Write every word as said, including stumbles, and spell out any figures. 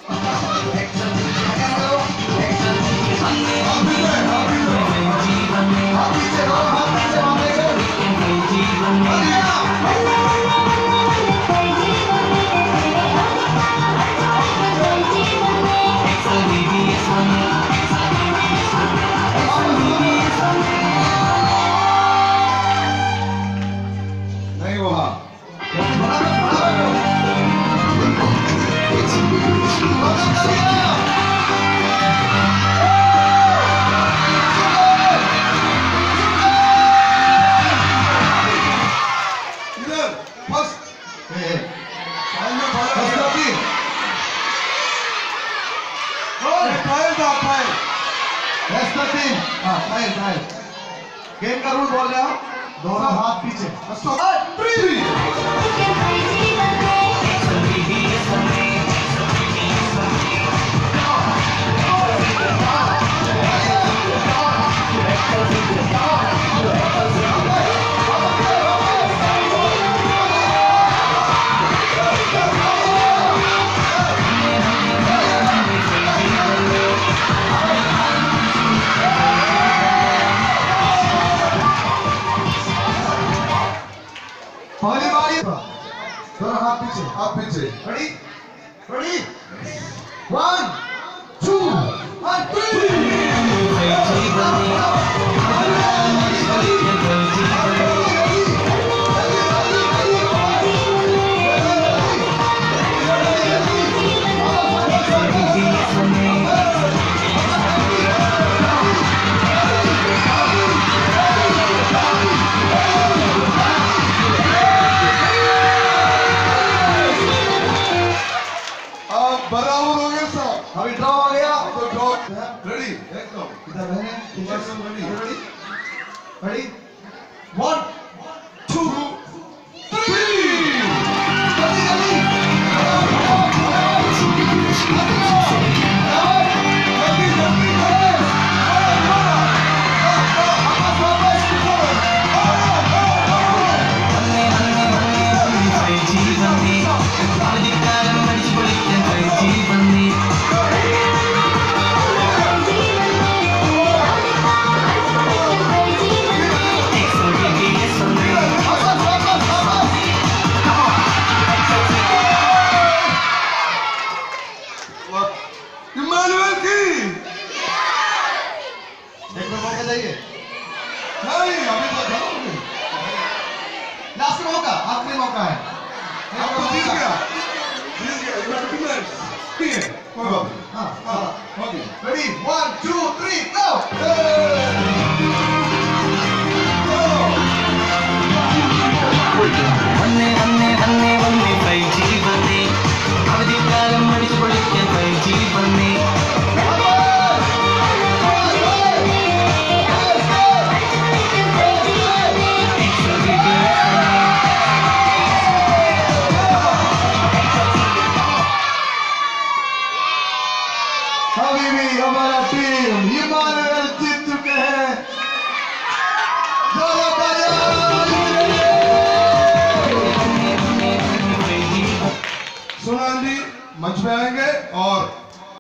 Game का rule बोल रहे हो, दोनों हाथ पीछे। पहली बारी दोनों हाथ पीछे, हाथ पीछे। Ready, ready, one, two, one, three. बराबर हो गया सब। अभी ड्रॉ हो गया। तो ड्रॉ रेडी एकदम इधर रहने एकदम ready ready ready one two three नहीं अभी तो जाओगे लास्ट मौका आखिरी मौका है अब तो जीत गया जीत गया यू हैव टू मिनट्स ठीक है कोई बात नहीं हां हां okay ready one two three गो